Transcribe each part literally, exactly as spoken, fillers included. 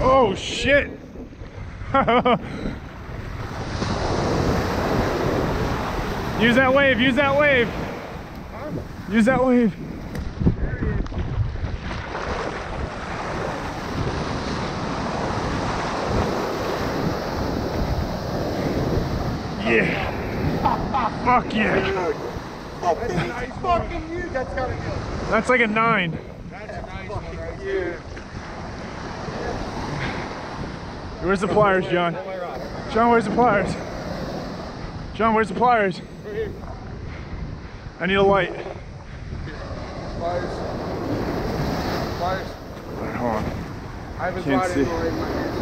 Oh shit! Use that wave, use that wave. Use that wave. Yeah. Fuck yeah. That's nice fucking you. That's gotta be. That's like a nine. That's a nice one right here. Where's the pliers, John? John, where's the pliers? John, where's the pliers? Right here. I need a light. Pliers. Pliers. Alright, hold on. I haven't Can't brought see. it anywhere in my hand,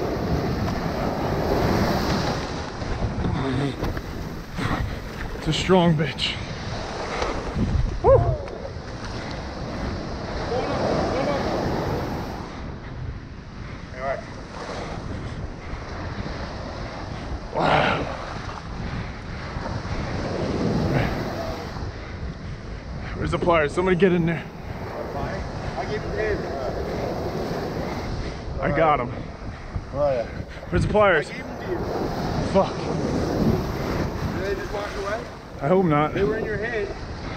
so. It's a strong bitch. Woo! Wow. Where's the pliers? Somebody get in there. I give it in. I got him. Oh, yeah. Where's the pliers? I gave them to you. Fuck. Did they just walk away? I hope not. They were in your head.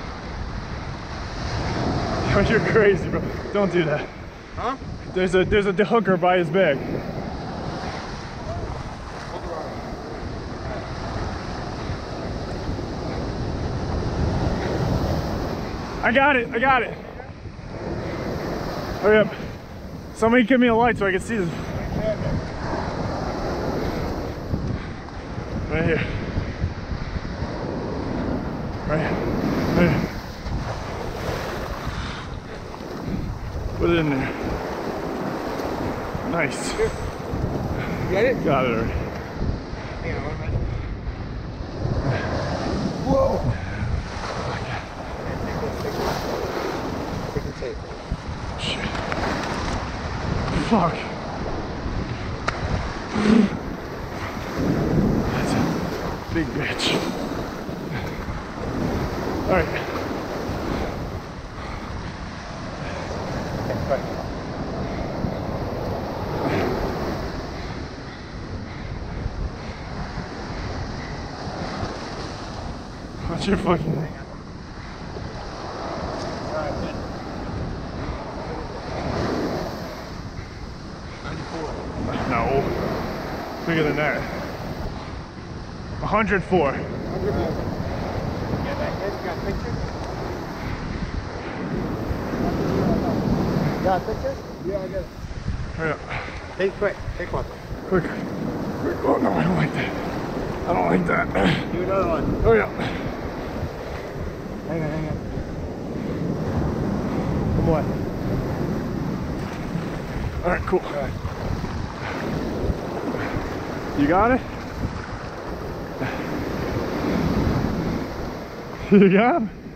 You're crazy, bro. Don't do that. Huh? There's a there's a hooker by his bag. I got it. I got it. Hurry up. Somebody give me a light so I can see this. Right here. Right here. Right here. Put it in there. Nice. You get it? Got it already. Hang on, one minute. Whoa! Take the tape. Shit. Fuck. That's a big bitch. All right. What's your fucking thing? No. Bigger than that. one hundred four. Yeah, that head, you got a picture? You got a picture? Yeah, I got it. Hurry up. Take quick. Take one. Quick. Quick. Oh no, I don't like that. I don't like that. Do another one. Hurry up. Hang on, hang on. One more. All right, cool. All right. You got it? You got him?